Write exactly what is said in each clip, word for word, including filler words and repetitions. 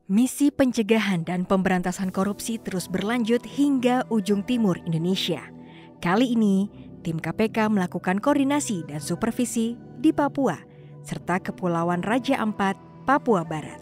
Misi pencegahan dan pemberantasan korupsi terus berlanjut hingga ujung timur Indonesia. Kali ini, tim K P K melakukan koordinasi dan supervisi di Papua, serta Kepulauan Raja Ampat, Papua Barat.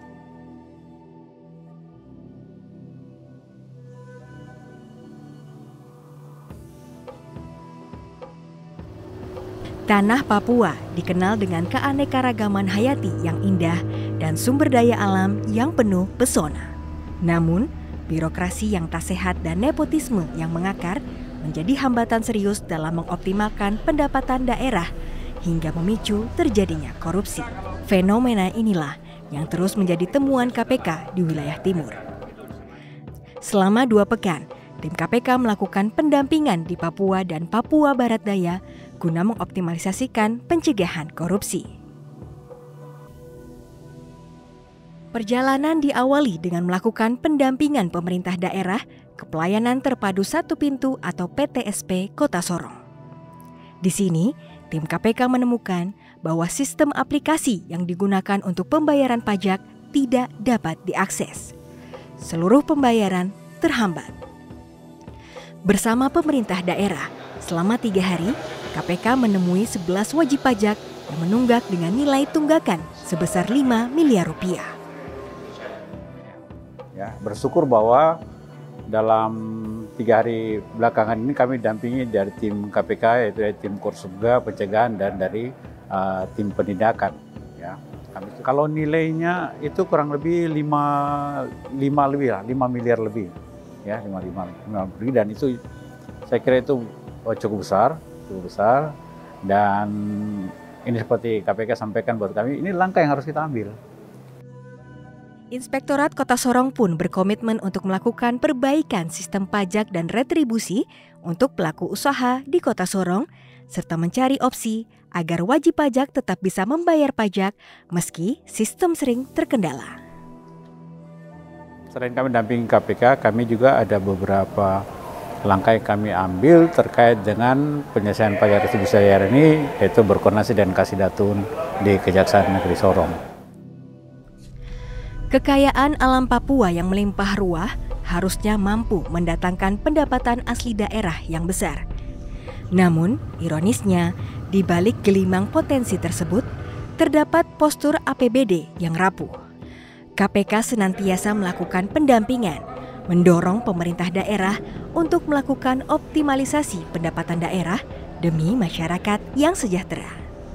Tanah Papua dikenal dengan keanekaragaman hayati yang indah dan sumber daya alam yang penuh pesona. Namun, birokrasi yang tak sehat dan nepotisme yang mengakar menjadi hambatan serius dalam mengoptimalkan pendapatan daerah hingga memicu terjadinya korupsi. Fenomena inilah yang terus menjadi temuan K P K di wilayah timur. Selama dua pekan, tim K P K melakukan pendampingan di Papua dan Papua Barat Daya guna mengoptimalisasikan pencegahan korupsi. Perjalanan diawali dengan melakukan pendampingan pemerintah daerah ke pelayanan terpadu satu pintu atau P T S P Kota Sorong. Di sini, tim K P K menemukan bahwa sistem aplikasi yang digunakan untuk pembayaran pajak tidak dapat diakses. Seluruh pembayaran terhambat. Bersama pemerintah daerah, selama tiga hari, K P K menemui sebelas wajib pajak yang menunggak dengan nilai tunggakan sebesar lima miliar rupiah. Ya, bersyukur bahwa dalam tiga hari belakangan ini kami dampingi dari tim K P K, yaitu dari tim Korsubga, pencegahan, dan dari uh, tim penindakan. Ya, kami, kalau nilainya itu kurang lebih lima, lima lebih lah, lima miliar lebih. Ya, lima, lima, lima lebih, dan itu saya kira itu oh, cukup besar. besar dan ini seperti K P K sampaikan buat kami, ini langkah yang harus kita ambil. Inspektorat Kota Sorong pun berkomitmen untuk melakukan perbaikan sistem pajak dan retribusi untuk pelaku usaha di Kota Sorong serta mencari opsi agar wajib pajak tetap bisa membayar pajak meski sistem sering terkendala. Selain kami dampingi K P K, kami juga ada beberapa langkah yang kami ambil terkait dengan penyelesaian pajak retribusi daerah ini, yaitu berkoordinasi dengan Kasidatun di Kejaksaan Negeri Sorong. Kekayaan alam Papua yang melimpah ruah harusnya mampu mendatangkan pendapatan asli daerah yang besar. Namun, ironisnya, di balik gelimang potensi tersebut, terdapat postur A P B D yang rapuh. K P K senantiasa melakukan pendampingan, mendorong pemerintah daerah untuk melakukan optimalisasi pendapatan daerah demi masyarakat yang sejahtera.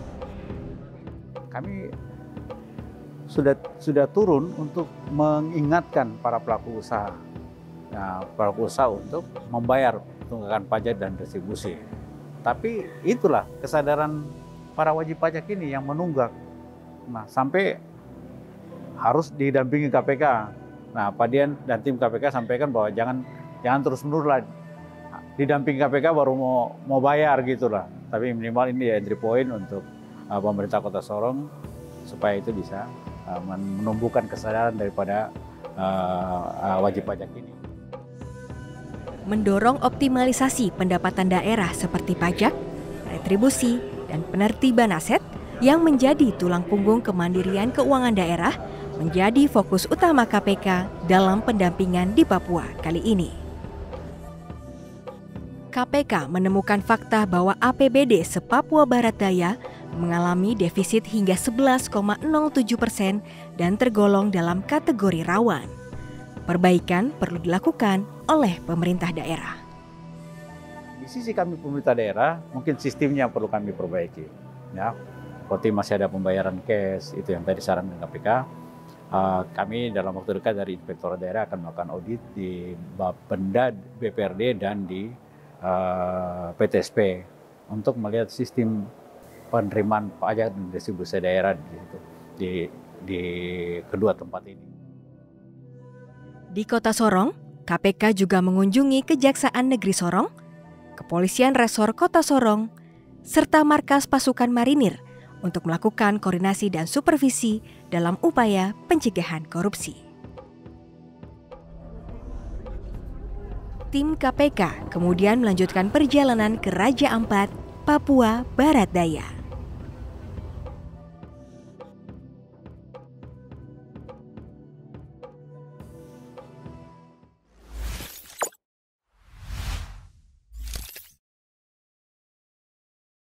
Kami sudah sudah turun untuk mengingatkan para pelaku usaha, nah, pelaku usaha untuk membayar tunggakan pajak dan retribusi. Tapi itulah kesadaran para wajib pajak ini yang menunggak. Nah, sampai harus didampingi K P K. Nah, Pak Dian dan tim K P K sampaikan bahwa jangan jangan terus-menerus lah didampingi K P K baru mau mau bayar gitu lah. Tapi minimal ini ya entry point untuk uh, pemerintah Kota Sorong supaya itu bisa uh, menumbuhkan kesadaran daripada uh, uh, wajib pajak ini. Mendorong optimalisasi pendapatan daerah seperti pajak, retribusi, dan penertiban aset yang menjadi tulang punggung kemandirian keuangan daerah menjadi fokus utama K P K dalam pendampingan di Papua kali ini. K P K menemukan fakta bahwa A P B D se-Papua Barat Daya mengalami defisit hingga sebelas koma nol tujuh persen dan tergolong dalam kategori rawan. Perbaikan perlu dilakukan oleh pemerintah daerah. Di sisi kami pemerintah daerah, mungkin sistemnya perlu kami perbaiki. Ya, seperti masih ada pembayaran cash, itu yang tadi sarankan K P K. Uh, kami dalam waktu dekat dari Inspektorat Daerah akan melakukan audit di Bapenda, B P R D, dan di uh, P T S P untuk melihat sistem penerimaan pajak dan distribusi daerah di, di, di kedua tempat ini. Di Kota Sorong, K P K juga mengunjungi Kejaksaan Negeri Sorong, Kepolisian Resor Kota Sorong, serta markas pasukan marinir untuk melakukan koordinasi dan supervisi dalam upaya pencegahan korupsi. Tim K P K kemudian melanjutkan perjalanan ke Raja Ampat, Papua Barat Daya.